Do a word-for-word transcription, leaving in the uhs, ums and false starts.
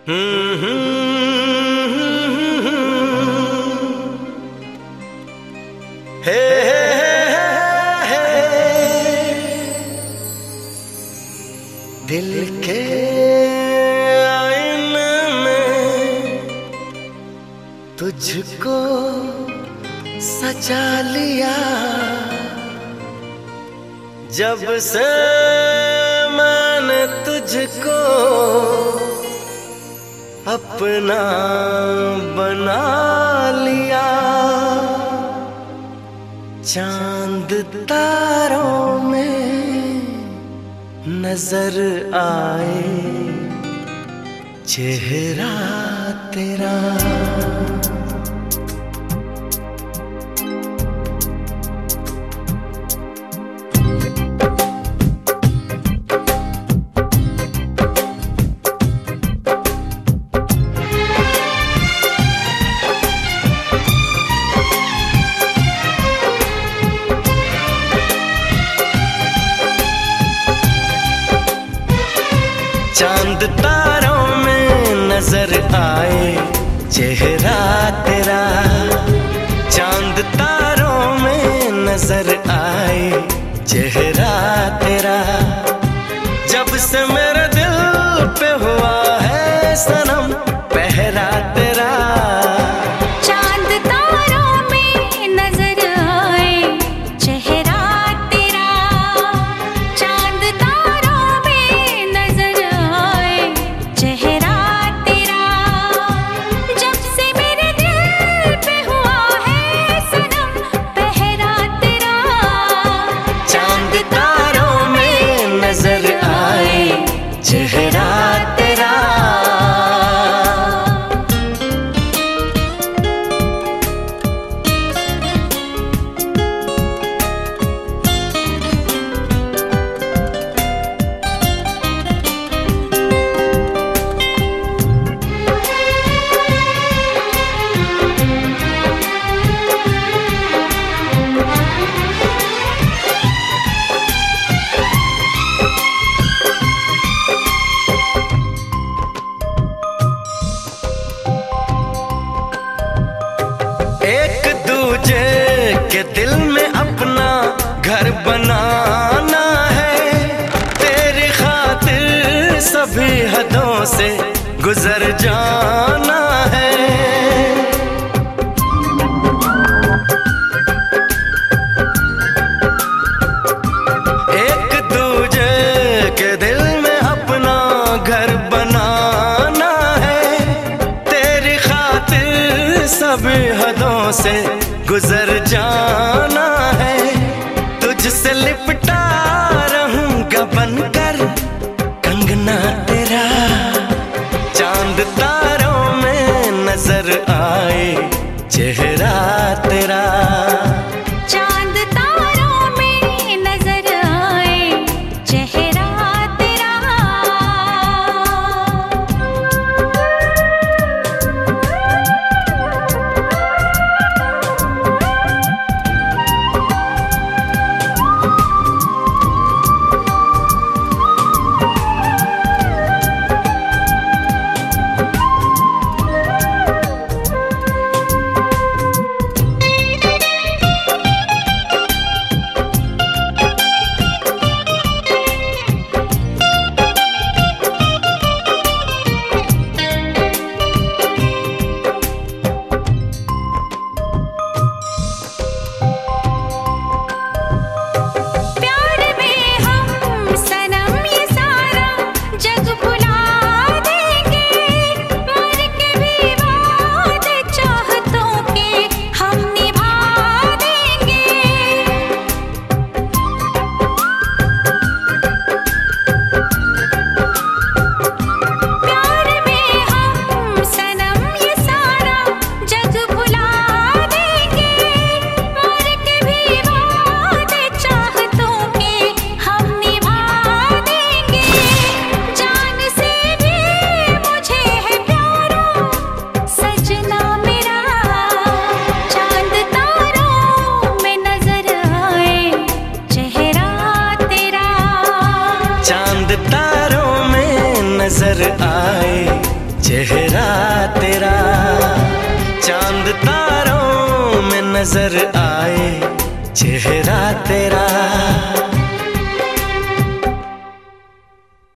हे दिल के आईने में तुझको सजा लिया, जब से मैंने तुझको अपना बना लिया। चांद तारों में नजर आए चेहरा तेरा, चांद तारों में नजर आए चेहरा तेरा, चांद तारों में नजर आए चेहरा तेरा, जब से मेरे दिल पे हुआ है सनम पहरा तेरा। चांद तारों में नजर आए चेहरा तेरा, चांद तारों में नजर आए चेहरा तेरा, जब से मेरे दिल पे हुआ है सनम पहरा तेरा। चांद तारों में नजर आए चेहरा तेरा। एक दूजे के दिल में अपना घर बनाना है, तेरी खातिर सभी हदों से गुजर जाना है। एक दूजे के दिल में अपना घर बनाना है, तेरी खातिर सभी हदों से गुजर जाना है। तुझसे लिपटा रहूंगा बनकर कंगना तेरा, चांद तारों में नजर आए चेहरा तेरा। चांद तारों में नजर आए चेहरा तेरा। तेरा, चांद तारों में नजर आए चेहरा तेरा।